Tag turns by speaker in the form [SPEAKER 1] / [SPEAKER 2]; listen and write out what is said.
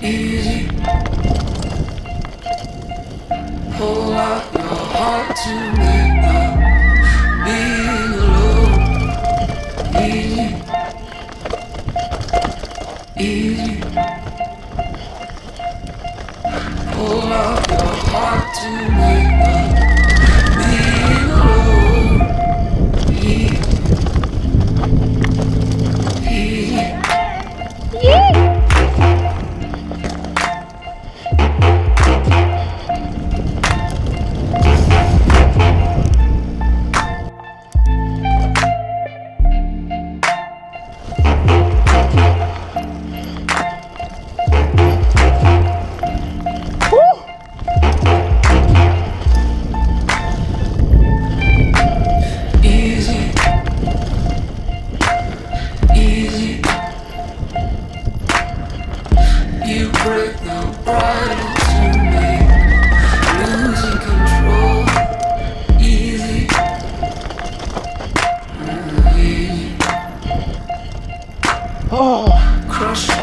[SPEAKER 1] Easy. Pull out your heart to make up being alone. Easy. Easy. Pull out your heart to make up being alone. Easy. Easy. You break the bridle to me, losing control. Easy. Easy.
[SPEAKER 2] Oh.
[SPEAKER 1] Crush